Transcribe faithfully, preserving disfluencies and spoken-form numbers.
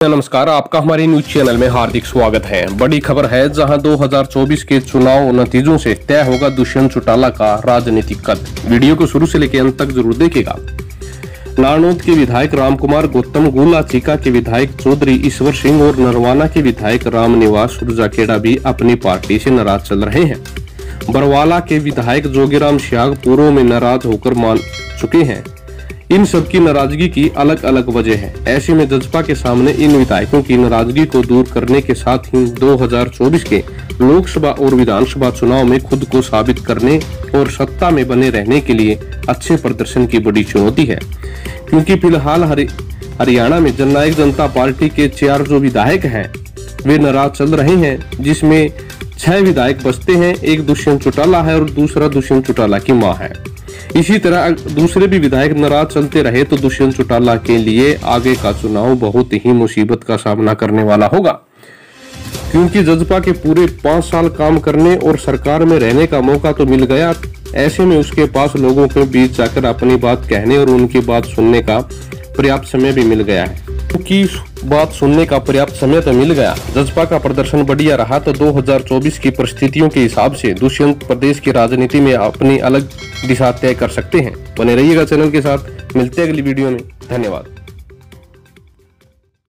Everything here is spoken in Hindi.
नमस्कार, आपका हमारे न्यूज चैनल में हार्दिक स्वागत है। बड़ी खबर है, जहां दो हज़ार चौबीस के चुनाव नतीजों से तय होगा दुष्यंत चौटाला का राजनीतिक कद। वीडियो को शुरू से लेकर अंत तक जरूर देखिएगा। नारनौद के विधायक रामकुमार गौतम, गोला चीका के विधायक चौधरी ईश्वर सिंह और नरवाना के विधायक रामनिवास सुरजाखेड़ा भी अपनी पार्टी से नाराज चल रहे हैं। बरवाला के विधायक जोगीराम सियाग पूर्व में नाराज होकर मान चुके हैं। इन सबकी नाराजगी की अलग अलग वजह है। ऐसे में जजपा के सामने इन विधायकों की नाराजगी को दूर करने के साथ ही दो हज़ार चौबीस के लोकसभा और विधानसभा चुनाव में खुद को साबित करने और सत्ता में बने रहने के लिए अच्छे प्रदर्शन की बड़ी चुनौती है, क्योंकि फिलहाल हरियाणा में जननायक जनता पार्टी के चार जो विधायक हैं वे नाराज चल रहे हैं, जिसमें छह विधायक बचते हैं। एक दुष्यंत चौटाला है और दूसरा दुष्यंत चौटाला की मां है। इसी तरह दूसरे भी विधायक नाराज चलते रहे तो दुष्यंत चौटाला के लिए आगे का चुनाव बहुत ही मुसीबत का सामना करने वाला होगा, क्योंकि जजपा के पूरे पांच साल काम करने और सरकार में रहने का मौका तो मिल गया। ऐसे में उसके पास लोगों के बीच जाकर अपनी बात कहने और उनकी बात सुनने का पर्याप्त समय भी मिल गया है। उनकी बात सुनने का पर्याप्त समय तो मिल गया। जजपा का प्रदर्शन बढ़िया रहा तो दो हज़ार चौबीस की परिस्थितियों के हिसाब से दुष्यंत प्रदेश की राजनीति में अपनी अलग दिशा तय कर सकते हैं। बने रहिएगा चैनल के साथ, मिलते हैं अगली वीडियो में। धन्यवाद।